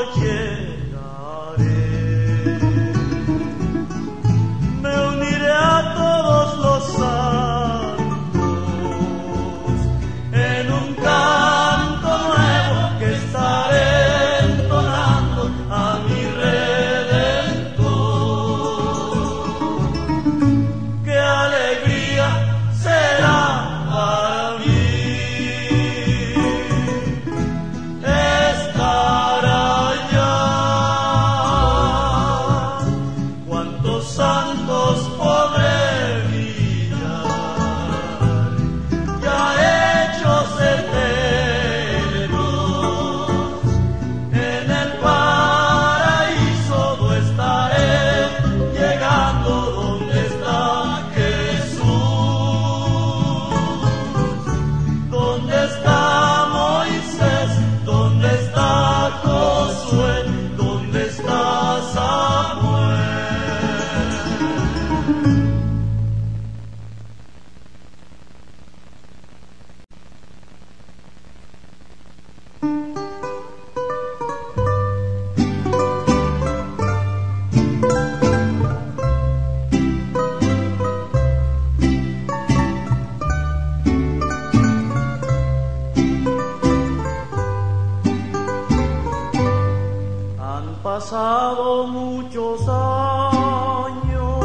pasado muchos años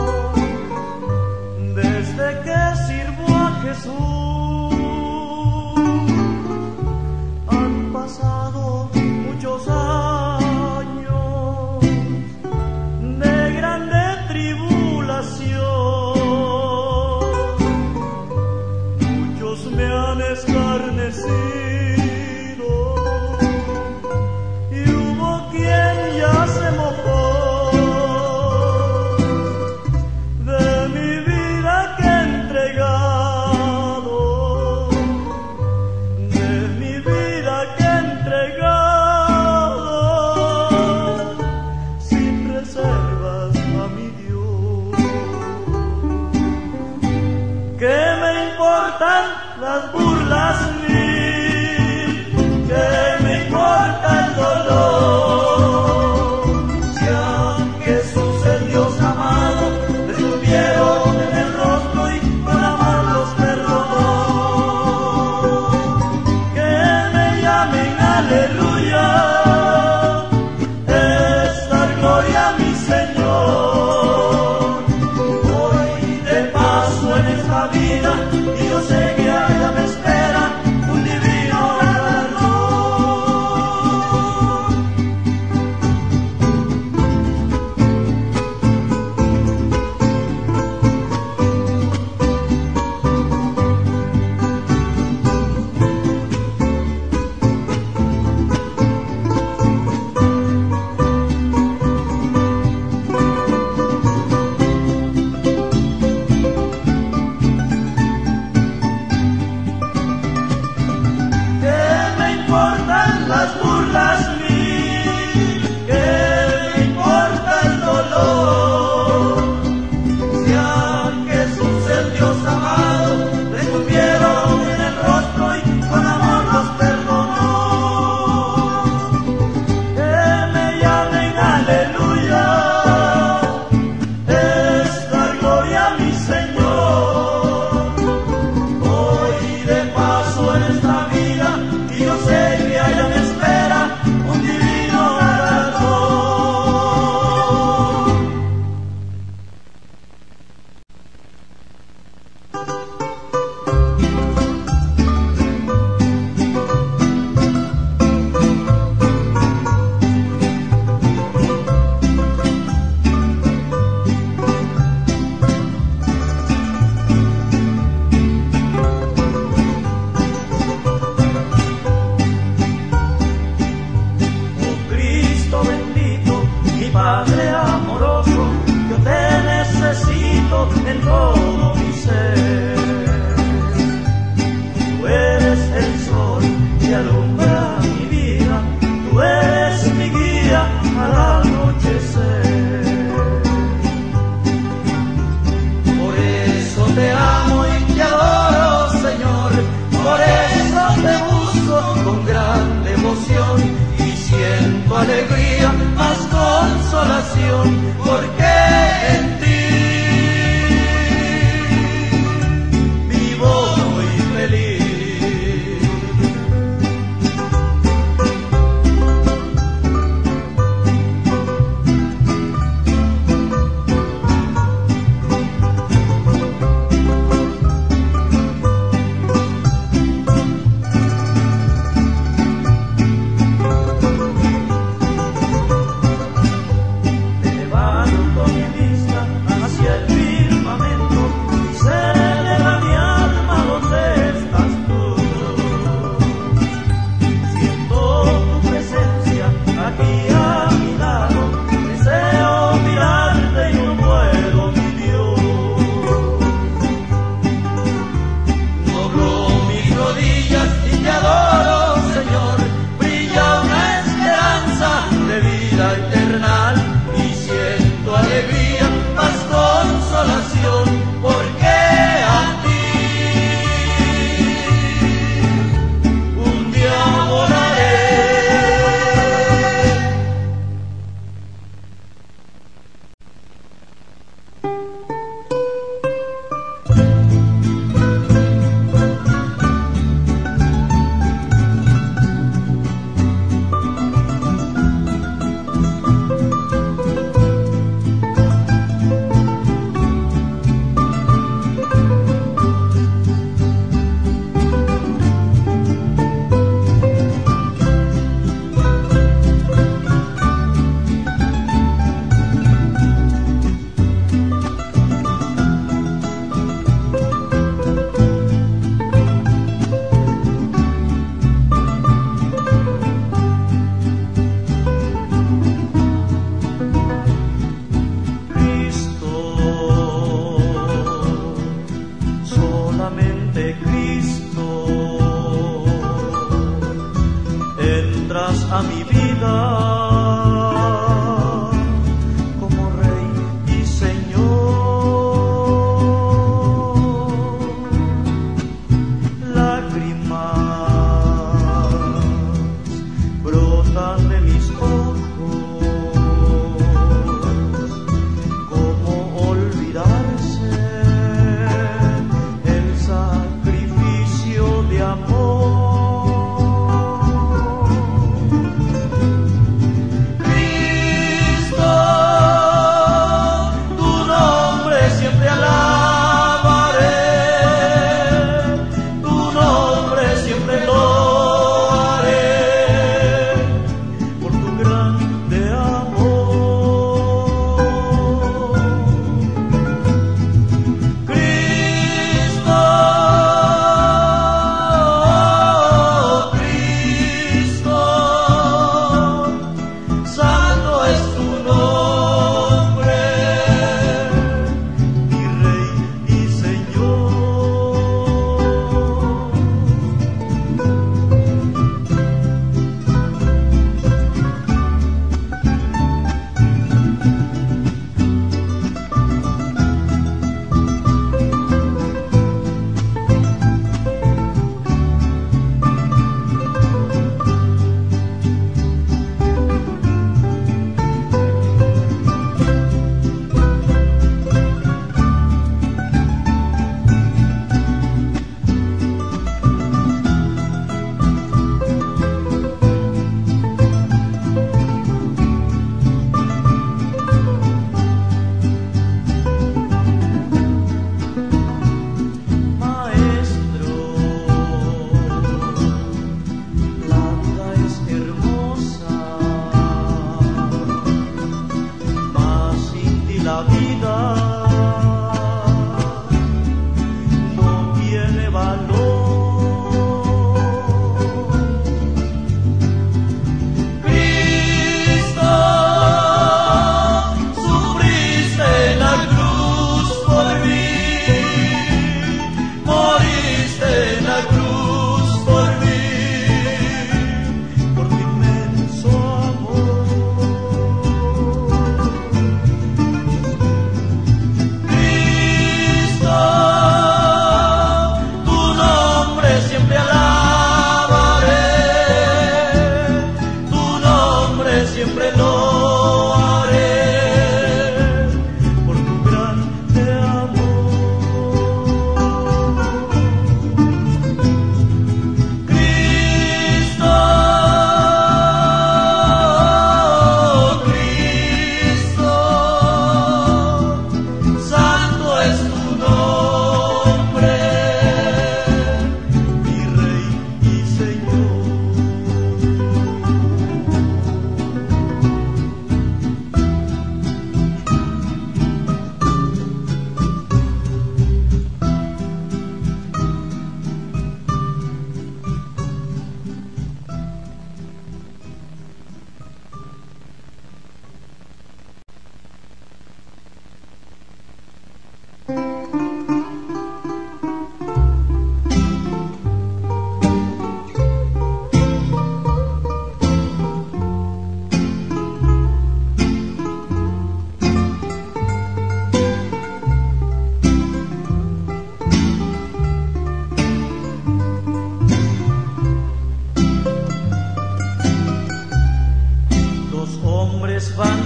desde que sirvo a Jesús. Han pasado muchos años de grande tribulación. Muchos me han escarnecido. Ya se mojó de mi vida que he entregado, de mi vida que he entregado, sin reservas a mi Dios. ¿Qué me importan las burlas mil? ¿Qué me importa el dolor? Padre amoroso, yo te necesito en todo mi ser. Tú eres el sol que alumbra mi vida, tú eres mi guía al anochecer. Por eso te amo y te adoro, Señor, por eso te busco con gran devoción y siento alegría consolación, porque en ti vivo muy feliz. A mi vida como Rey y Señor, lágrimas brotan de mis ojos, ¿cómo olvidarse el sacrificio de amor?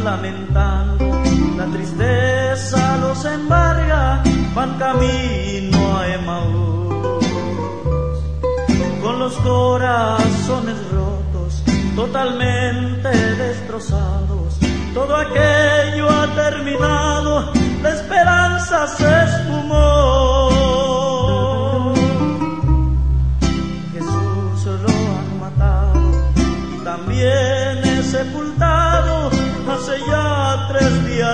van lamentando, la tristeza los embarga, van camino a Emaús, con los corazones rotos, totalmente destrozados. Todo aquello ha terminado, la esperanza se esfumó. Jesús lo han matado y también es sepultado hace ya 3 días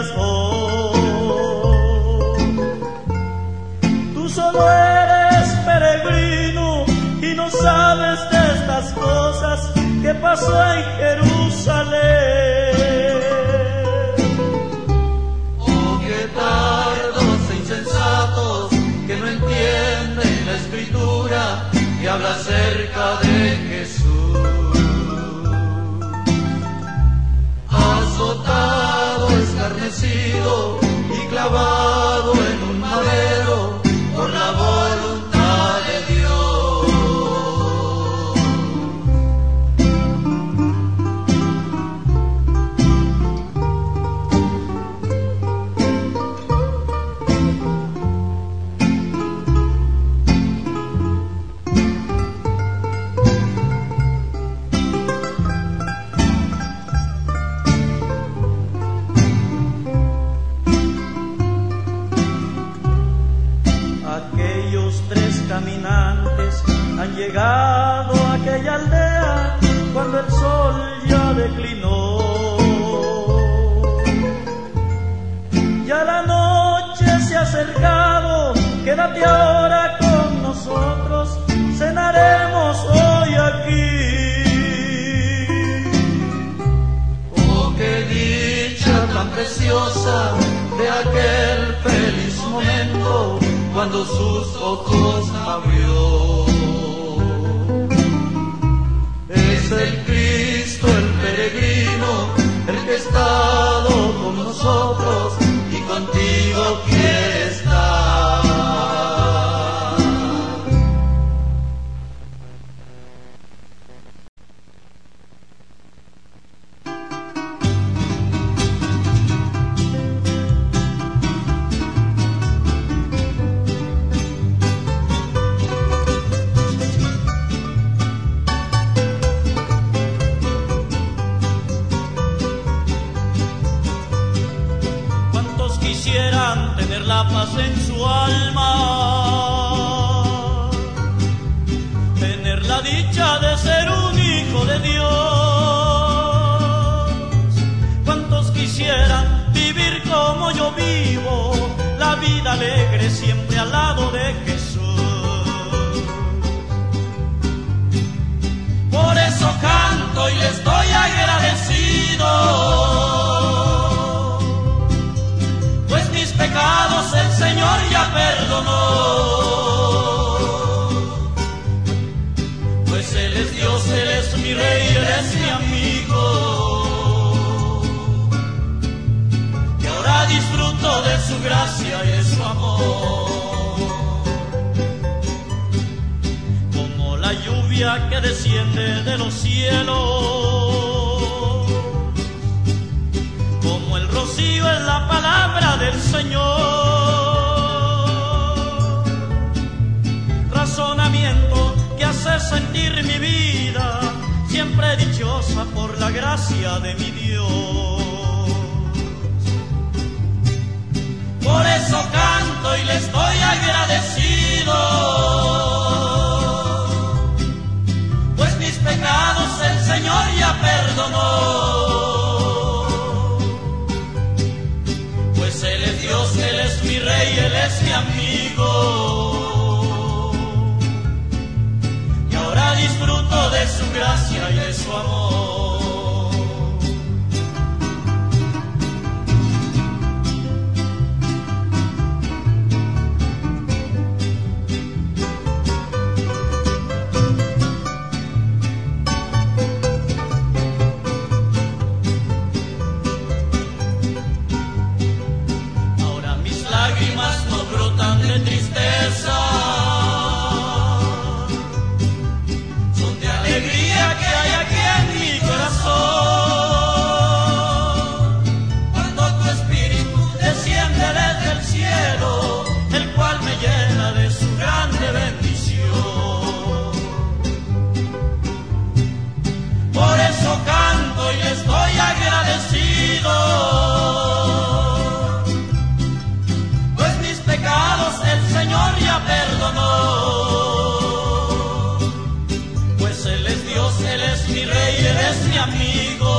hoy. Tú solo eres peregrino y no sabes de estas cosas que pasó en Jerusalén. Oh, qué tardos e insensatos que no entienden la escritura que habla acerca de Jesús. Azotado, escarnecido y clavado en un madero por la voluntad de Dios. Caminantes han llegado a aquella aldea cuando el sol ya declinó. Ya la noche se ha acercado, quédate ahora con nosotros, cenaremos hoy aquí. Oh, qué dicha tan preciosa de aquel feliz momento cuando sus ojos abrió. Es el Cristo, el peregrino, el que ha estado con nosotros y contigo quiere estar. La paz en su alma, tener la dicha de ser un hijo de Dios. ¿Cuántos quisieran vivir como yo vivo, la vida alegre siempre al lado de Jesús? Por eso canto y le estoy agradecido, mis pecados el Señor ya perdonó. Pues Él es Dios, Él es mi Rey, Él es mi amigo. Y ahora disfruto de su gracia y de su amor. Como la lluvia que desciende de los cielos, como el rocío en la palabra del Señor. Razonamiento que hace sentir mi vida siempre dichosa por la gracia de mi Dios. Por eso canto y le estoy agradecido, pues mis pecados el Señor ya perdonó. Él es Dios, Él es mi Rey, Él es mi amigo. Y ahora disfruto de su gracia y de su amor. mi rey, eres mi amigo.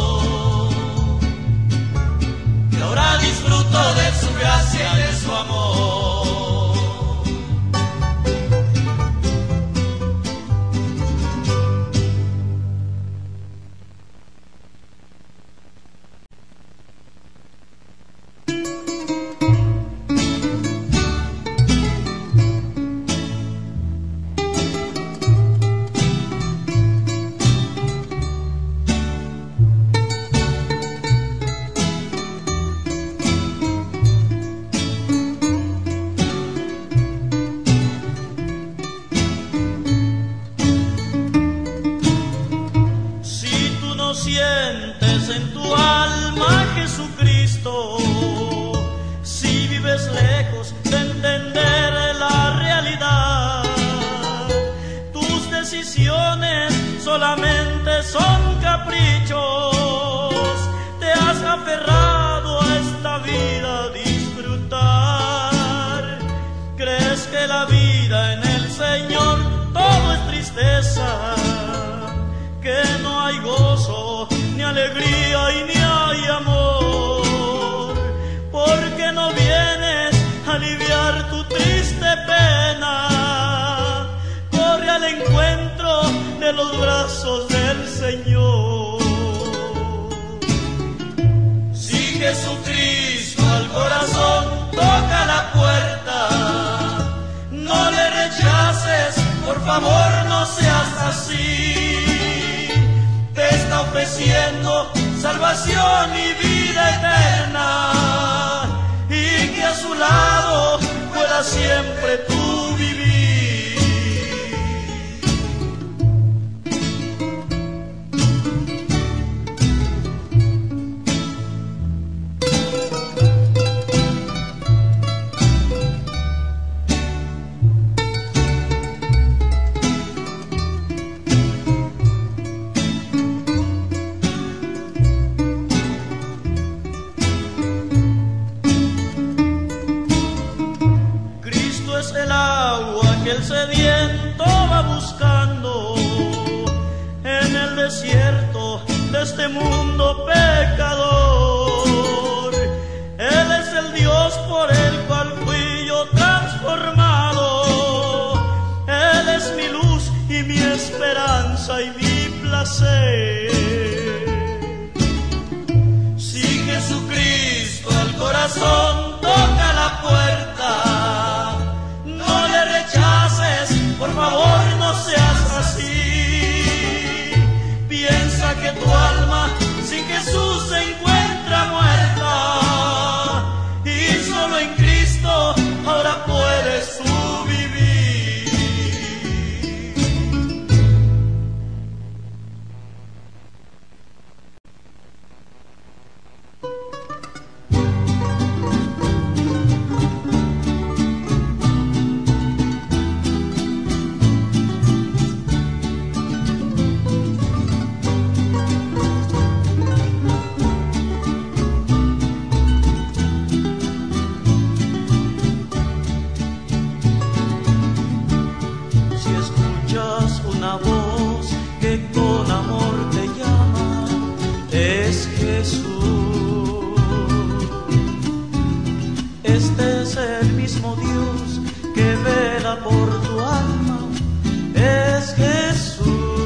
Y ahora disfruto de su gracia y de su amor. Sientes en tu alma Jesucristo, si vives lejos de entender la realidad, tus decisiones solamente son caprichos, te has aferrado a esta vida a disfrutar, crees que la vida en el Señor todo es tristeza, que no hay gozo, ni alegría y ni hay amor, porque no vienes a aliviar tu triste pena, corre al encuentro de los brazos del Señor. Si Jesucristo al corazón toca la puerta, no le rechaces, por favor no seas así. Te está ofreciendo salvación y vida eterna, y que a su lado puedas siempre tú vivir. El sediento va buscando en el desierto de este mundo pecador. Él es el Dios por el cual fui yo transformado. Él es mi luz y mi esperanza y mi placer. Si Jesucristo al corazón toca la puerta, no le rechaces, por favor no seas así. Piensa que tu alma sin Jesús se encuentra muerta, y solo en Cristo ahora puedes tú vivir. Este es el mismo Dios que vela por tu alma, es Jesús.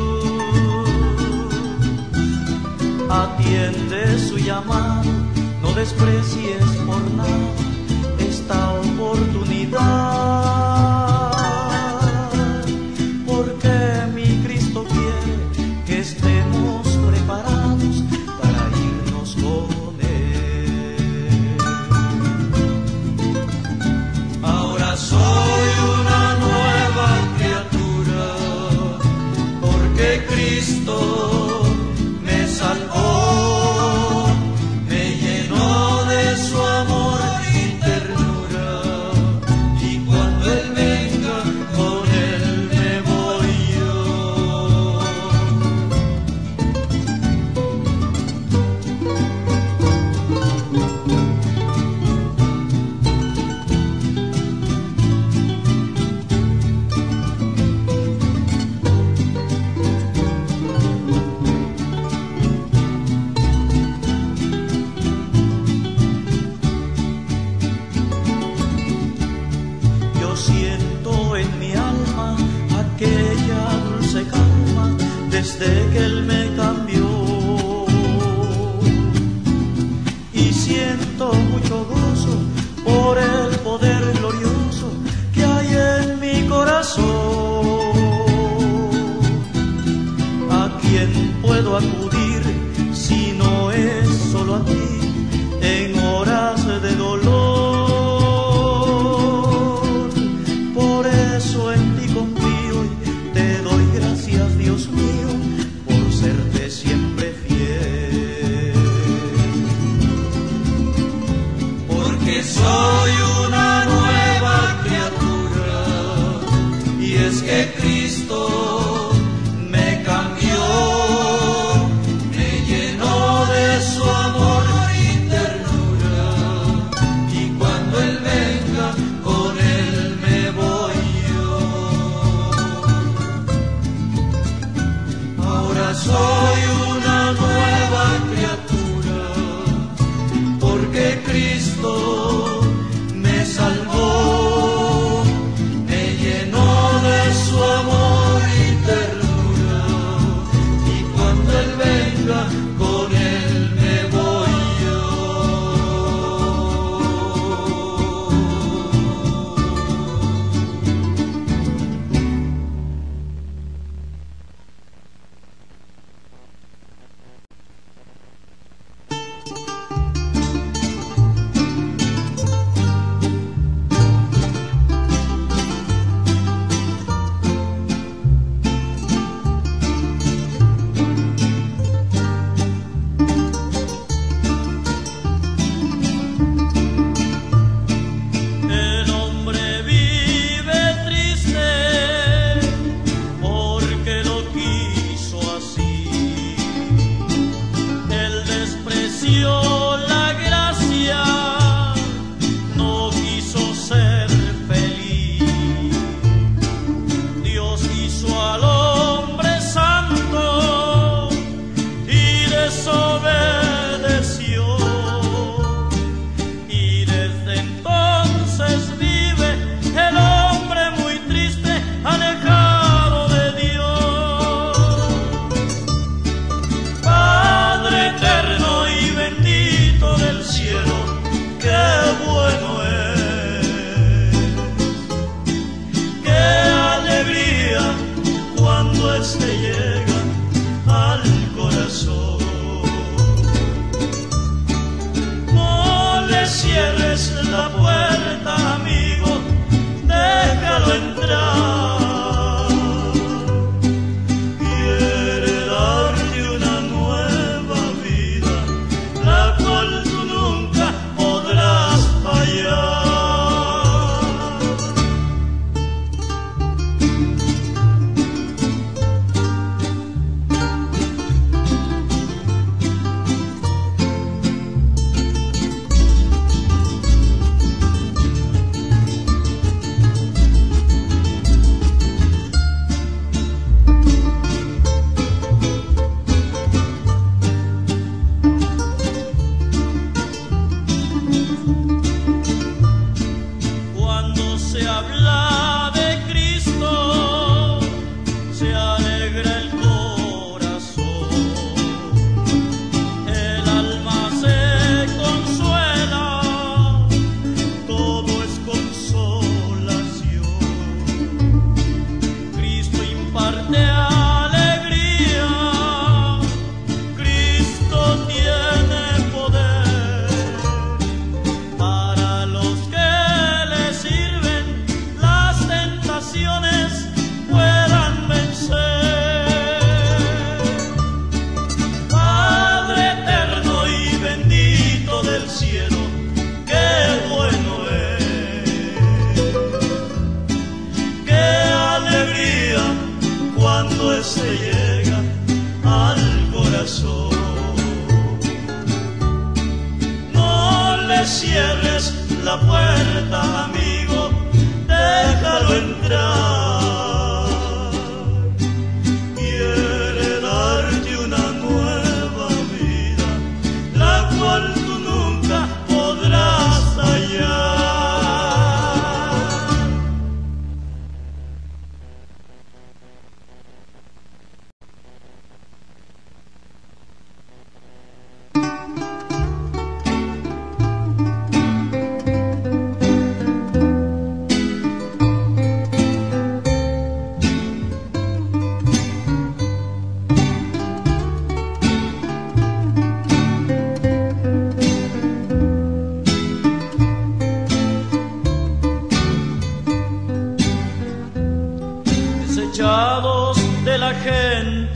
Atiende su llamado, no desprecies por nada esta oportunidad, porque mi Cristo quiere que estemos preparados para irnos con Él. Ahora soy una nueva criatura, porque Cristo me salvó, me llenó de su amor y ternura, y cuando que Él me cambió y siento mucho gozo por el poder glorioso que hay en mi corazón. ¿A quién puedo acudir si no es solo a ti en horas de dolor? Por eso en ti confío y te doy gracias, Dios mío, por serte siempre fiel. Porque soy una nueva criatura y es que Cristo me cambió, me llenó de su amor y ternura, y cuando Él venga con Él me voy yo. Ahora soy una nueva criatura porque Cristo me salvó, me llenó de su amor y ternura, y cuando Él venga con Él me voy yo. El hombre vive triste porque lo quiso así. Él despreció la gracia, no quiso ser feliz. Dios hizo al hombre santo y desobedeció. Y desde entonces vive el hombre muy triste, alejado de Dios. Padre eterno y bendito del cielo, qué bueno es, qué alegría cuando este llega al corazón. No le cierres la puerta, amigo, déjalo entrar. Quiere darte una nueva vida, la cual tú nunca podrás fallar. Cuando se habla de Cristo, se alegra el corazón, el alma se consuela, todo es consolación. Cristo imparte alegría, Cristo tiene poder para los que le sirven, las tentaciones puedan vencer. Padre eterno y bendito del cielo, qué bueno es, qué alegría cuando este llega al corazón. No le cierres la puerta, amigo, déjalo entrar. Quiere darte una nueva vida, la cual tú nunca podrás hallar.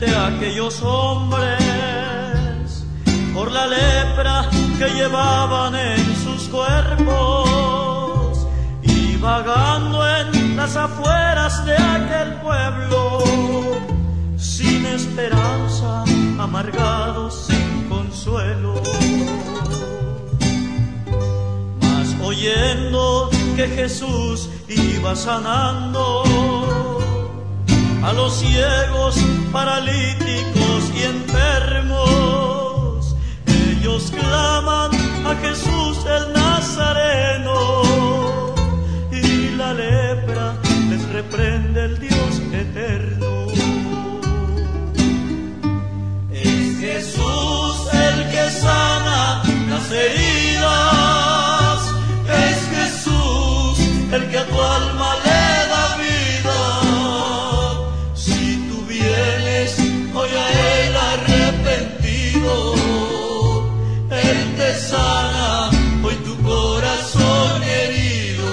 frente a aquellos hombres por la lepra que llevaban en sus cuerpos, y vagando en las afueras de aquel pueblo, sin esperanza, amargados, sin consuelo. Mas oyendo que Jesús iba sanando a los ciegos, paralíticos y enfermos, ellos claman a Jesús el Nazareno, y la lepra les reprende el Dios eterno. Es Jesús el que sana las heridas, es Jesús el que a tu alma le da vida. Si tú vienes hoy a Él arrepentido, Él te sana hoy tu corazón herido.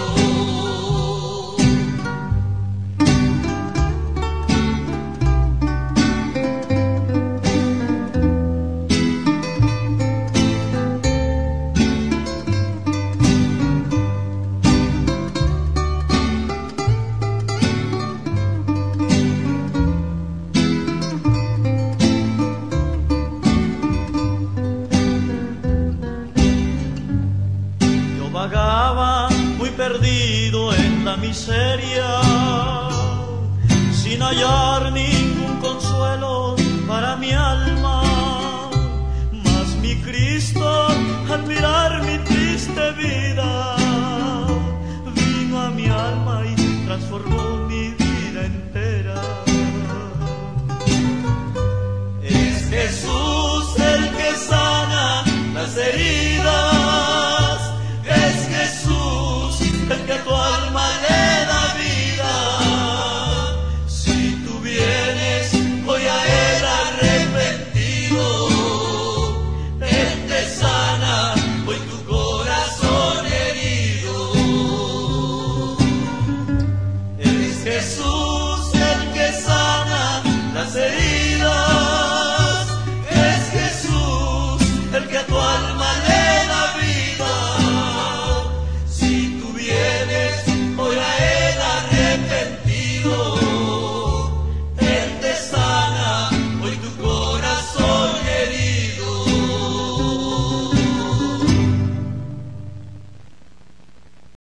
Vagaba muy perdido en la miseria, sin hallar ningún consuelo para mi alma. Mas mi Cristo, al mirar mi triste vida, vino a mi alma y transformó mi vida entera. Es Jesús